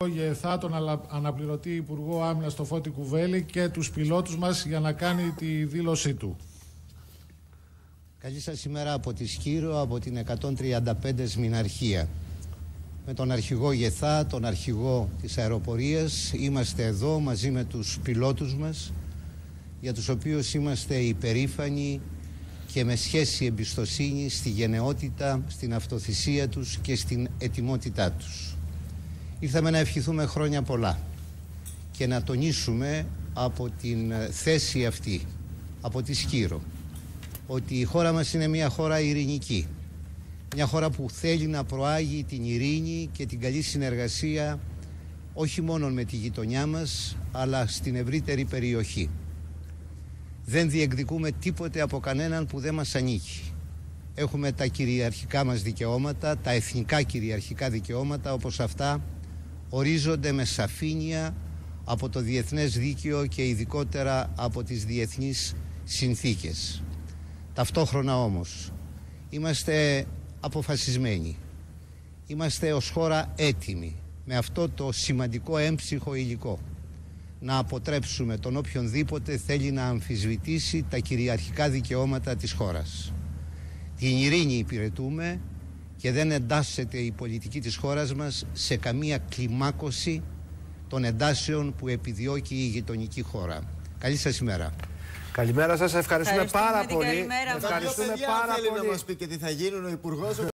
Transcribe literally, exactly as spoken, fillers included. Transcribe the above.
ΓΕΘΑ, τον αναπληρωτή Υπουργό Άμυνας το Φώτη Κουβέλη και τους πιλότους μας για να κάνει τη δήλωσή του. Καλή σας ημέρα από τη Σκύρο, από την εκατόν τριάντα πέντε Σμηναρχία. Με τον αρχηγό ΓΕΘΑ, τον αρχηγό της αεροπορίας, είμαστε εδώ μαζί με τους πιλότους μας, για τους οποίους είμαστε υπερήφανοι και με σχέση εμπιστοσύνη στη γενναιότητα, στην αυτοθυσία τους και στην ετοιμότητά τους. Ήρθαμε να ευχηθούμε χρόνια πολλά και να τονίσουμε από την θέση αυτή, από τη Σκύρο, ότι η χώρα μας είναι μια χώρα ειρηνική. Μια χώρα που θέλει να προάγει την ειρήνη και την καλή συνεργασία όχι μόνο με τη γειτονιά μας, αλλά στην ευρύτερη περιοχή. Δεν διεκδικούμε τίποτε από κανέναν που δεν μας ανήκει. Έχουμε τα κυριαρχικά μας δικαιώματα, τα εθνικά κυριαρχικά δικαιώματα, όπως αυτά ορίζονται με σαφήνεια από το διεθνές δίκαιο και ειδικότερα από τις διεθνείς συνθήκες. Ταυτόχρονα όμως είμαστε αποφασισμένοι, είμαστε ως χώρα έτοιμοι με αυτό το σημαντικό έμψυχο υλικό να αποτρέψουμε τον οποιονδήποτε θέλει να αμφισβητήσει τα κυριαρχικά δικαιώματα της χώρας. Την ειρήνη υπηρετούμε και δεν εντάσσεται η πολιτική της χώρας μας σε καμία κλιμάκωση των εντάσεων που επιδιώκει η γειτονική χώρα. Καλή σας ημέρα. Καλημέρα σας, ευχαριστούμε πάρα πολύ. Ευχαριστούμε πάρα πολύ. Θέλει να μας πει και τι θα γίνει ο Υπουργός.